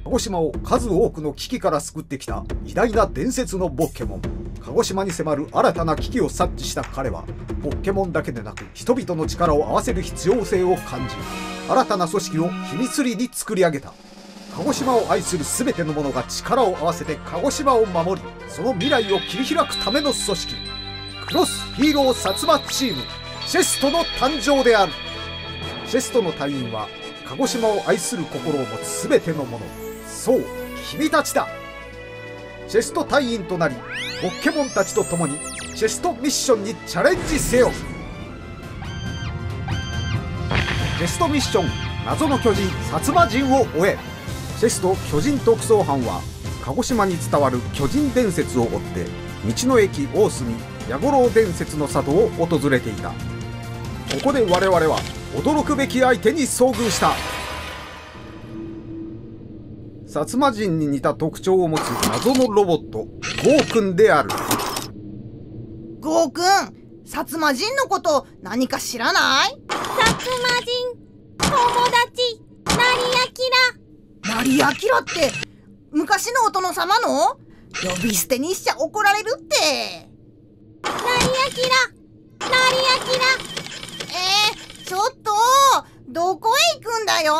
鹿児島を数多くの危機から救ってきた偉大な伝説のボッケモン。鹿児島に迫る新たな危機を察知した彼は、ボッケモンだけでなく人々の力を合わせる必要性を感じ、新たな組織を秘密裏に作り上げた。鹿児島を愛する全ての者が力を合わせて鹿児島を守り、その未来を切り開くための組織、クロスヒーロー薩摩チームシェストの誕生である。シェストの隊員は鹿児島を愛する心を持つ全ての者、そう君たちだ。シェスト隊員となり、ボッケモンたちと共にシェストミッションにチャレンジせよ。シェストミッション謎の巨人薩摩人を追え。シェスト巨人特捜班は鹿児島に伝わる巨人伝説を追って道の駅大隅弥五郎伝説の里を訪れていた。ここで我々は驚くべき相手に遭遇した。薩摩人に似た特徴を持つ謎のロボットゴーくんである。 ゴーくん、薩摩人のこと何か知らない？ 薩摩人友達成明って昔のお殿様の？呼び捨てにしちゃ怒られるって。 成明ちょっとどこへ行くんだよ。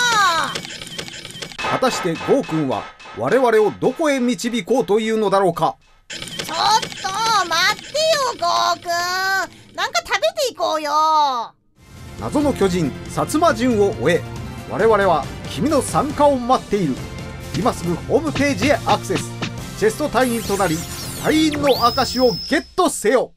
果たしてゴーくんは我々をどこへ導こうというのだろうか。 ちょっと待ってよゴーくん、なんか食べていこうよ。 謎の巨人薩摩人を追え。我々は君の参加を待っている。今すぐホームページへアクセス。チェスト隊員となり隊員の証をゲットせよ。